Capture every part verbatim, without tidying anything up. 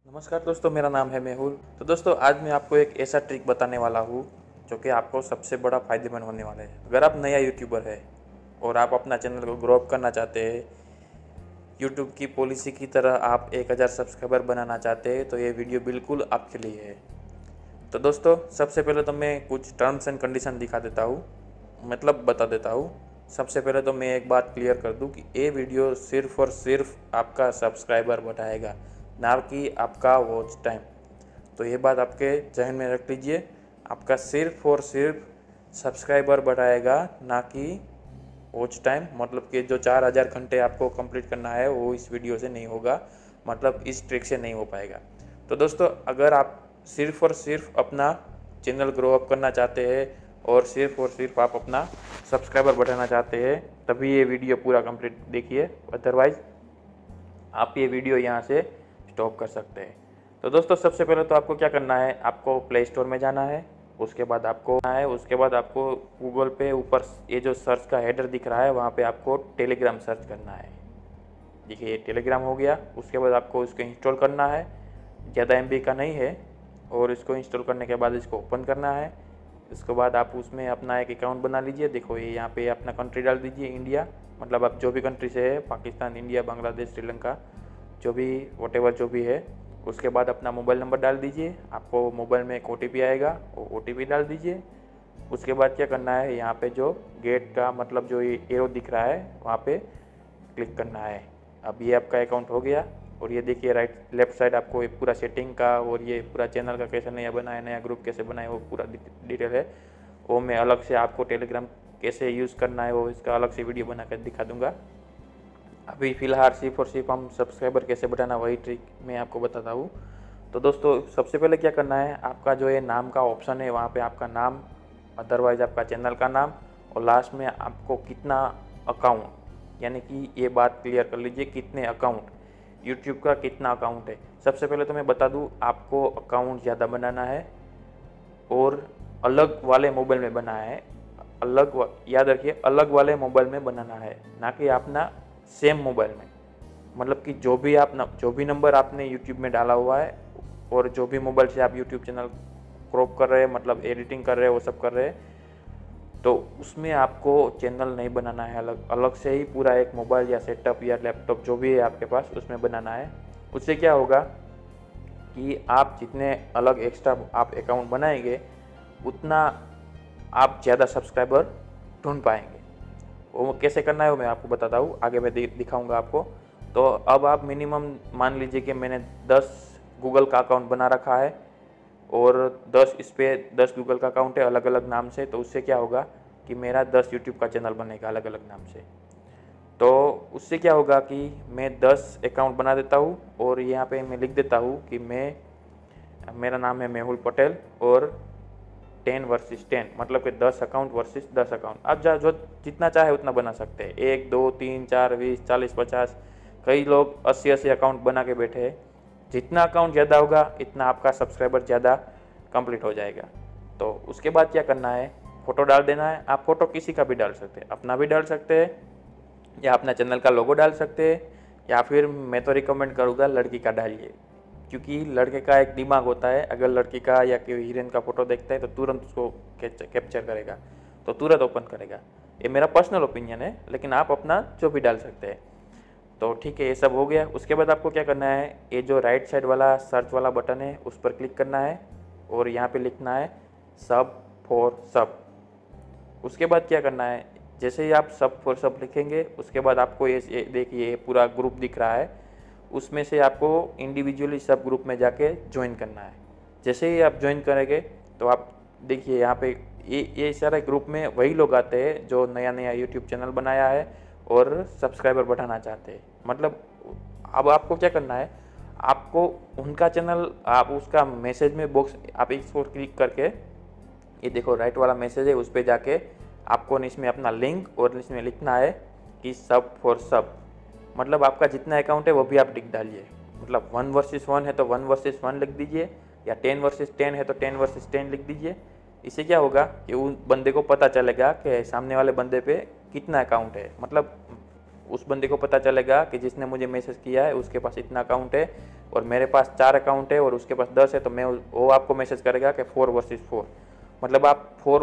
नमस्कार दोस्तों, मेरा नाम है मेहुल। तो दोस्तों, आज मैं आपको एक ऐसा ट्रिक बताने वाला हूँ जो कि आपको सबसे बड़ा फ़ायदेमंद होने वाला है। अगर आप नया यूट्यूबर है और आप अपना चैनल को ग्रो अप करना चाहते हैं, यूट्यूब की पॉलिसी की तरह आप एक हज़ार सब्सक्राइबर बनाना चाहते हैं, तो ये वीडियो बिल्कुल आपके लिए है। तो दोस्तों, सबसे पहले तो मैं कुछ टर्म्स एंड कंडीशन दिखा देता हूँ, मतलब बता देता हूँ। सबसे पहले तो मैं एक बात क्लियर कर दूँ कि ये वीडियो सिर्फ़ और सिर्फ आपका सब्सक्राइबर बढ़ाएगा, ना कि आपका वॉच टाइम। तो ये बात आपके जहन में रख लीजिए, आपका सिर्फ और सिर्फ सब्सक्राइबर बढ़ाएगा, ना कि वॉच टाइम। मतलब कि जो चार हज़ार घंटे आपको कंप्लीट करना है वो इस वीडियो से नहीं होगा, मतलब इस ट्रिक से नहीं हो पाएगा। तो दोस्तों, अगर आप सिर्फ और सिर्फ अपना चैनल ग्रो अप करना चाहते हैं और सिर्फ और सिर्फ आप अपना सब्सक्राइबर बढ़ाना चाहते हैं, तभी ये वीडियो पूरा कंप्लीट देखिए, अदरवाइज़ आप ये वीडियो यहाँ से स्टॉप कर सकते हैं। तो दोस्तों, सबसे पहले तो आपको क्या करना है, आपको प्ले स्टोर में जाना है। उसके बाद आपको है उसके बाद आपको गूगल पे ऊपर ये जो सर्च का हेडर दिख रहा है, वहाँ पे आपको टेलीग्राम सर्च करना है। देखिए, ये टेलीग्राम हो गया। उसके बाद आपको इसको इंस्टॉल करना है, ज़्यादा एम बी का नहीं है। और इसको इंस्टॉल करने के बाद इसको ओपन करना है। उसके बाद आप उसमें अपना एक अकाउंट बना लीजिए। देखो, ये यहाँ पे अपना कंट्री डाल दीजिए, इंडिया। मतलब आप जो भी कंट्री से है, पाकिस्तान, इंडिया, बांग्लादेश, श्रीलंका, जो भी वटेवर जो भी है। उसके बाद अपना मोबाइल नंबर डाल दीजिए। आपको मोबाइल में एक ओ टी पी आएगा, वो ओ टी पी डाल दीजिए। उसके बाद क्या करना है, यहाँ पे जो गेट का मतलब जो ये एरो दिख रहा है, वहाँ पे क्लिक करना है। अब ये आपका अकाउंट हो गया। और ये देखिए, राइट लेफ्ट साइड आपको ये पूरा सेटिंग का और ये पूरा चैनल का कैसे नया बनाए, नया ग्रुप कैसे बनाए, वो पूरा डिटेल है। वो मैं अलग से आपको टेलीग्राम कैसे यूज़ करना है, वो इसका अलग से वीडियो बना कर दिखा दूँगा। अभी फ़िलहाल सिर्फ और सिर्फ हम सब्सक्राइबर कैसे बढ़ाना, वही ट्रिक मैं आपको बताता हूँ। तो दोस्तों, सबसे पहले क्या करना है, आपका जो ये नाम का ऑप्शन है, वहाँ पे आपका नाम, अदरवाइज़ आपका चैनल का नाम, और लास्ट में आपको कितना अकाउंट, यानी कि ये बात क्लियर कर लीजिए, कितने अकाउंट, यूट्यूब का कितना अकाउंट है। सबसे पहले तो मैं बता दूँ, आपको अकाउंट ज़्यादा बनाना है और अलग वाले मोबाइल में बनाना है। अलग, याद रखिए, अलग वाले मोबाइल में बनाना है, ना कि अपना सेम मोबाइल में। मतलब कि जो भी आप न, जो भी नंबर आपने यूट्यूब में डाला हुआ है और जो भी मोबाइल से आप यूट्यूब चैनल क्रॉप कर रहे हैं, मतलब एडिटिंग कर रहे हैं, वो सब कर रहे हैं, तो उसमें आपको चैनल नहीं बनाना है। अलग अलग से ही पूरा एक मोबाइल या सेटअप या लैपटॉप जो भी है आपके पास, उसमें बनाना है। उससे क्या होगा कि आप जितने अलग एक्स्ट्रा आप अकाउंट बनाएंगे, उतना आप ज़्यादा सब्सक्राइबर ढूंढ पाएंगे। वो कैसे करना है वो मैं आपको बताता हूँ, आगे मैं दिखाऊंगा आपको। तो अब आप मिनिमम मान लीजिए कि मैंने दस गूगल का अकाउंट बना रखा है और दस इस पर दस गूगल का अकाउंट है अलग अलग नाम से। तो उससे क्या होगा कि मेरा दस यूट्यूब का चैनल बनेगा अलग अलग नाम से। तो उससे क्या होगा कि मैं दस अकाउंट बना देता हूँ और यहाँ पे मैं लिख देता हूँ कि मैं मेरा नाम है मेहुल पटेल और टेन वर्सेस टेन, मतलब कि दस अकाउंट वर्सेस दस अकाउंट। आप जा जो जितना चाहे उतना बना सकते हैं, एक दो तीन चार बीस चालीस पचास, कई लोग अस्सी अस्सी अकाउंट बना के बैठे हैं। जितना अकाउंट ज़्यादा होगा, इतना आपका सब्सक्राइबर ज़्यादा कंप्लीट हो जाएगा। तो उसके बाद क्या करना है, फ़ोटो डाल देना है। आप फ़ोटो किसी का भी डाल सकते हैं, अपना भी डाल सकते हैं, या अपना चैनल का लोगो डाल सकते हैं, या फिर मैं तो रिकमेंड करूँगा लड़की का डालिए, क्योंकि लड़के का एक दिमाग होता है। अगर लड़की का या कोई हीरोइन का फोटो देखता है तो तुरंत उसको कैप्चर करेगा, तो तुरंत ओपन करेगा। ये मेरा पर्सनल ओपिनियन है, लेकिन आप अपना जो भी डाल सकते हैं। तो ठीक है, ये सब हो गया। उसके बाद आपको क्या करना है, ये जो राइट साइड वाला सर्च वाला बटन है, उस पर क्लिक करना है और यहाँ पे लिखना है सब फॉर सब। उसके बाद क्या करना है, जैसे ही आप सब फॉर सब लिखेंगे, उसके बाद आपको ये देखिए पूरा ग्रुप दिख रहा है, उसमें से आपको इंडिविजुअली सब ग्रुप में जाके ज्वाइन करना है। जैसे ही आप ज्वाइन करेंगे तो आप देखिए यहाँ पे ये ये सारे ग्रुप में वही लोग आते हैं जो नया नया यूट्यूब चैनल बनाया है और सब्सक्राइबर बढ़ाना चाहते हैं। मतलब अब आपको क्या करना है, आपको उनका चैनल, आप उसका मैसेज में बॉक्स, आप इसको क्लिक करके, ये देखो राइट वाला मैसेज है, उस पर जाके आपको इसमें अपना लिंक और इसमें लिखना है कि सब फॉर सब। मतलब आपका जितना अकाउंट है वो भी आप टिक डालिए। मतलब वन वर्सेस वन है तो वन वर्सेस वन लिख दीजिए, या टेन वर्सेस टेन है तो टेन वर्सेस टेन लिख दीजिए। इससे क्या होगा कि उन बंदे को पता चलेगा कि सामने वाले बंदे पे कितना अकाउंट है। मतलब उस बंदे को पता चलेगा कि जिसने मुझे मैसेज किया है उसके पास इतना अकाउंट है और मेरे पास चार अकाउंट है और उसके पास दस है, तो मैं वो आपको मैसेज करेगा कि फोर वर्सेस फोर, मतलब आप फोर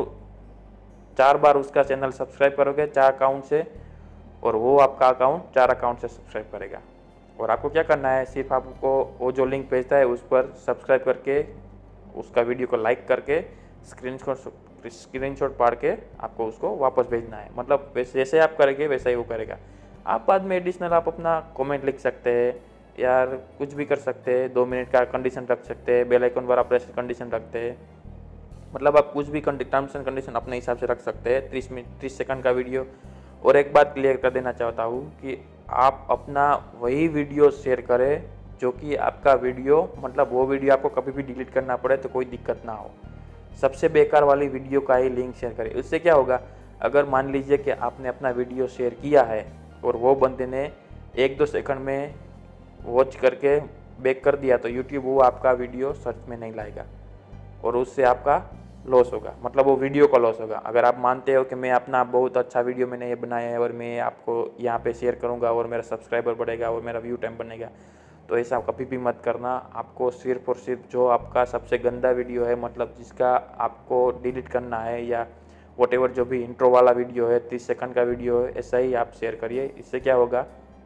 चार बार उसका चैनल सब्सक्राइब करोगे चार अकाउंट से और वो आपका अकाउंट चार अकाउंट से सब्सक्राइब करेगा। और आपको क्या करना है, सिर्फ आपको वो जो लिंक भेजता है उस पर सब्सक्राइब करके उसका वीडियो को लाइक करके स्क्रीनशॉट स्क्रीनशॉट पाड़ के आपको उसको वापस भेजना है। मतलब वैसे जैसे आप करेंगे वैसा ही वो करेगा। आप बाद में एडिशनल आप अपना कमेंट लिख सकते हैं यार, कुछ भी कर सकते हैं, दो मिनट का कंडीशन रख सकते हैं, बेल आइकन पर आप प्रेस कंडीशन रखते हैं, मतलब आप कुछ भी टर्म्स एंड कंडीशन अपने हिसाब से रख सकते हैं। तीस मिनट तीस सेकंड का वीडियो। और एक बात क्लियर कर देना चाहता हूँ कि आप अपना वही वीडियो शेयर करें जो कि आपका वीडियो, मतलब वो वीडियो आपको कभी भी डिलीट करना पड़े तो कोई दिक्कत ना हो। सबसे बेकार वाली वीडियो का ही लिंक शेयर करें। उससे क्या होगा, अगर मान लीजिए कि आपने अपना वीडियो शेयर किया है और वो बंदे ने एक दो सेकंड में वॉच करके बैक कर दिया तो यूट्यूब वो आपका वीडियो सर्च में नहीं लाएगा और उससे आपका लॉस होगा, मतलब वो वीडियो का लॉस होगा। अगर आप मानते हो कि मैं अपना बहुत अच्छा वीडियो मैंने ये बनाया है और मैं आपको यहाँ पे शेयर करूँगा और मेरा सब्सक्राइबर बढ़ेगा और मेरा व्यू टाइम बनेगा, तो ऐसा कभी भी मत करना। आपको सिर्फ और सिर्फ जो आपका सबसे गंदा वीडियो है, मतलब जिसका आपको डिलीट करना है या वॉटेवर जो भी इंट्रो वाला वीडियो है, तीस सेकंड का वीडियो है, ऐसा ही आप शेयर करिए। इससे क्या होगा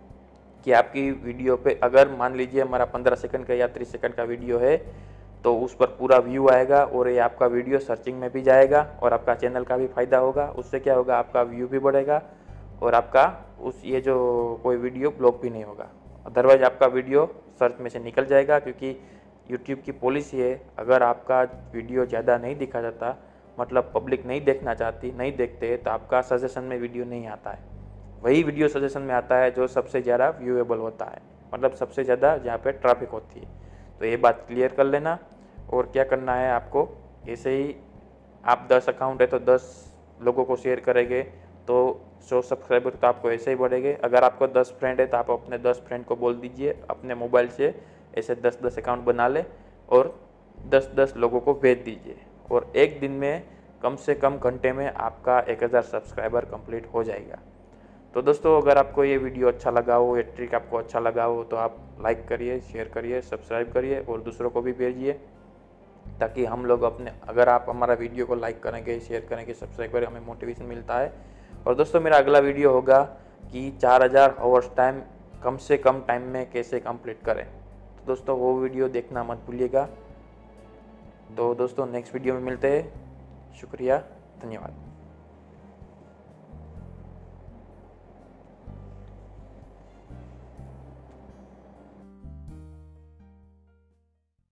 कि आपकी वीडियो पे अगर मान लीजिए हमारा पंद्रह सेकंड का या तीस सेकंड का वीडियो है तो उस पर पूरा व्यू आएगा और ये आपका वीडियो सर्चिंग में भी जाएगा और आपका चैनल का भी फ़ायदा होगा। उससे क्या होगा, आपका व्यू भी बढ़ेगा और आपका उस ये जो कोई वीडियो ब्लॉक भी नहीं होगा। अदरवाइज आपका वीडियो सर्च में से निकल जाएगा, क्योंकि यूट्यूब की पॉलिसी है अगर आपका वीडियो ज़्यादा नहीं दिखा जाता, मतलब पब्लिक नहीं देखना चाहती, नहीं देखते, तो आपका सजेशन में वीडियो नहीं आता है। वही वीडियो सजेशन में आता है जो सबसे ज़्यादा व्यूएबल होता है, मतलब सबसे ज़्यादा जहाँ पे ट्रैफिक होती है। तो ये बात क्लियर कर लेना। और क्या करना है आपको, ऐसे ही आप दस अकाउंट है तो दस लोगों को शेयर करेंगे तो सौ सब्सक्राइबर तो आपको ऐसे ही बढ़ेंगे। अगर आपको दस फ्रेंड है तो आप अपने दस फ्रेंड को बोल दीजिए अपने मोबाइल से ऐसे दस दस अकाउंट बना ले और दस दस लोगों को भेज दीजिए और एक दिन में कम से कम घंटे में आपका एक हज़ार सब्सक्राइबर कंप्लीट हो जाएगा। तो दोस्तों, अगर आपको ये वीडियो अच्छा लगा हो, ये ट्रिक आपको अच्छा लगा हो तो आप लाइक करिए, शेयर करिए, सब्सक्राइब करिए और दूसरों को भी भेजिए, ताकि हम लोग अपने, अगर आप हमारा वीडियो को लाइक करेंगे, शेयर करेंगे, सब्सक्राइब करेंगे, हमें मोटिवेशन मिलता है। और दोस्तों, मेरा अगला वीडियो होगा कि चार हज़ार आवर्स टाइम कम से कम टाइम में कैसे कंप्लीट करें। तो दोस्तों वो वीडियो देखना मत भूलिएगा। तो दोस्तों नेक्स्ट वीडियो में मिलते हैं। शुक्रिया, धन्यवाद।